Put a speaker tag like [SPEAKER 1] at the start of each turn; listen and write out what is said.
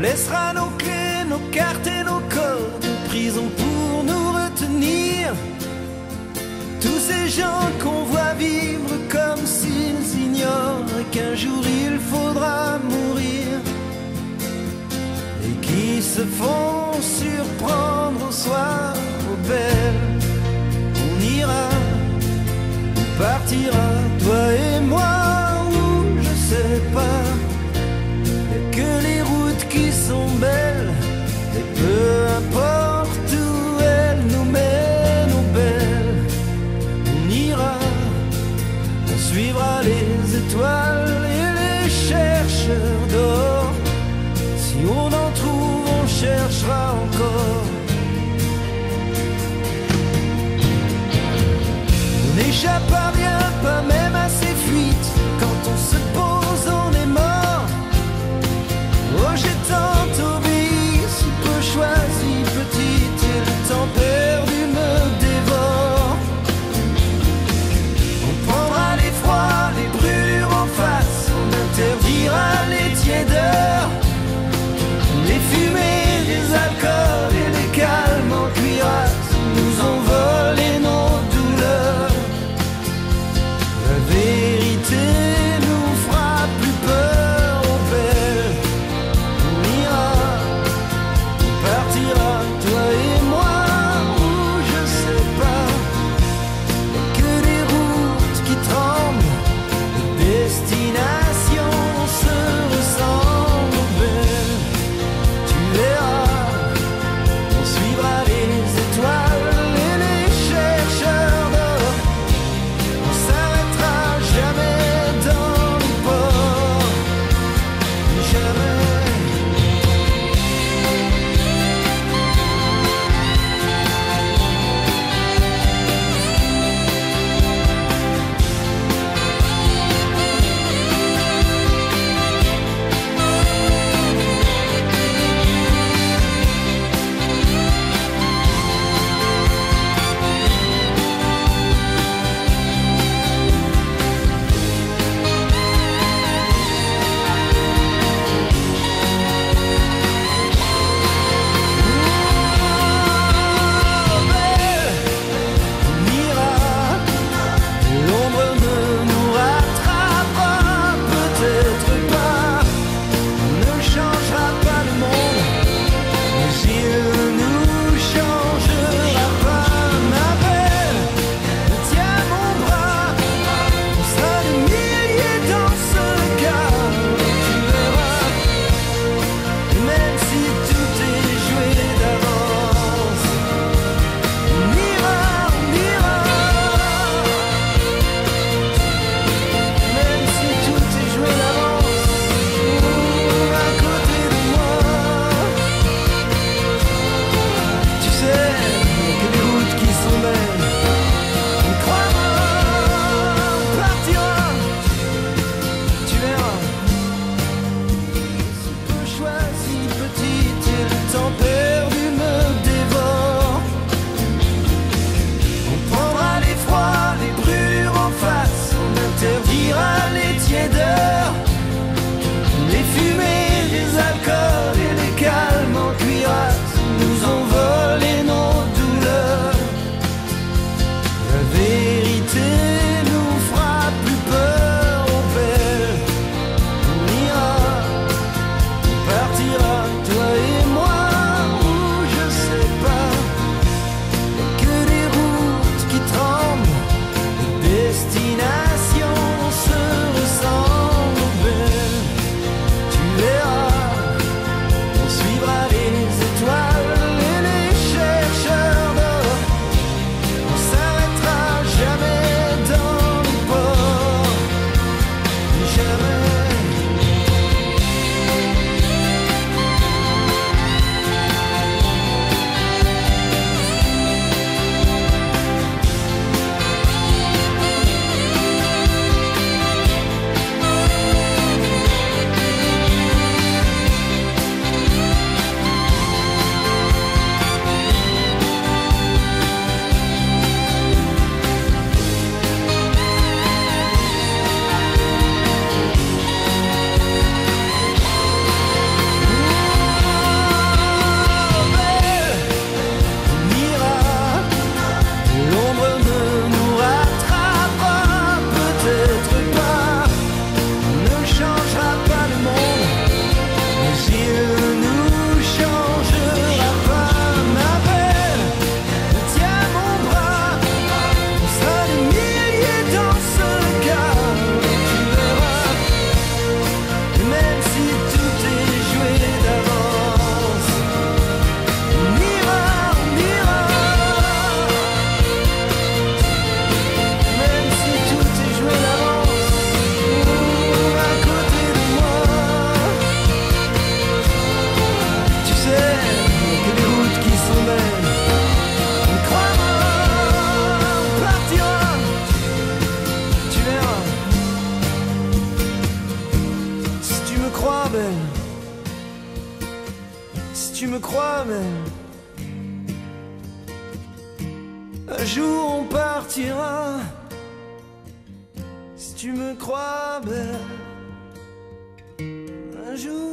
[SPEAKER 1] laissera nos clés, nos cartes et nos codes, nos prisons pour nous retenir. Tous ces gens qu'on voit vivre comme s'ils ignorent qu'un jour il faudra mourir, et qui se font surprendre au soir aux belles. On ira, on partira, toi et moi, ou je sais pas. Y'a que les routes qui sont belles, et peu importe où elles nous mènent, aux belles. On ira, on suivra les étoiles et les chercheurs d'or. Si on en trouve, on cherchera encore. On n'échappe à rien, pas même à ces fuites. Quand on se pose, on est mort. Oh, j'ai tant obéi, si peu choisi. crois belle. Un jour on partira. Si tu me crois belle, un jour